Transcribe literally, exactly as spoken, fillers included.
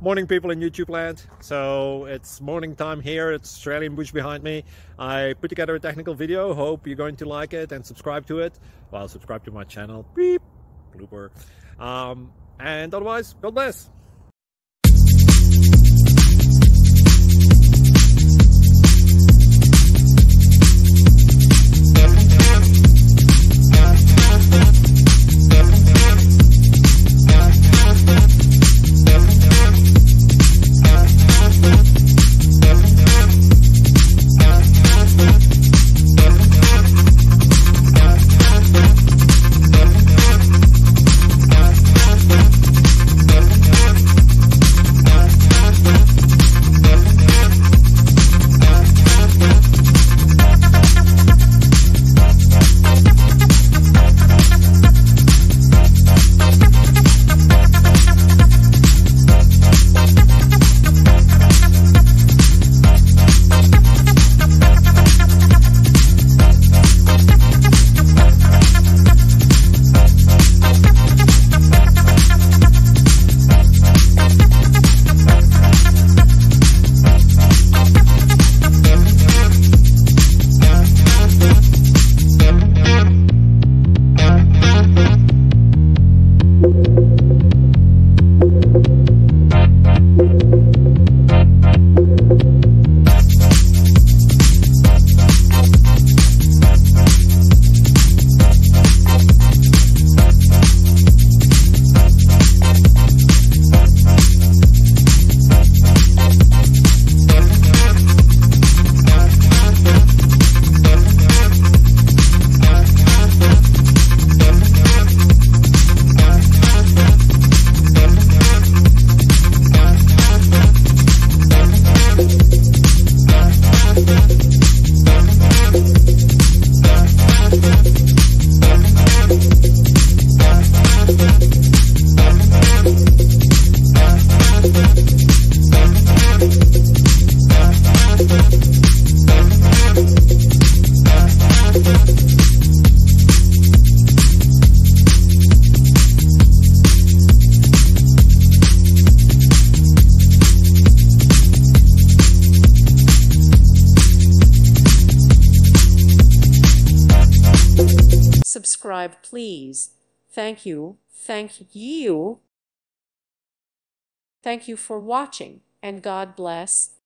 Morning, people in YouTube land. So it's morning time here. It's Australian bush behind me. I put together a technical video. Hope you're going to like it and subscribe to it. Well, subscribe to my channel. Beep. Blooper. Um, and otherwise, God bless. Subscribe, please. Thank you. Thank you. Thank you for watching, and God bless.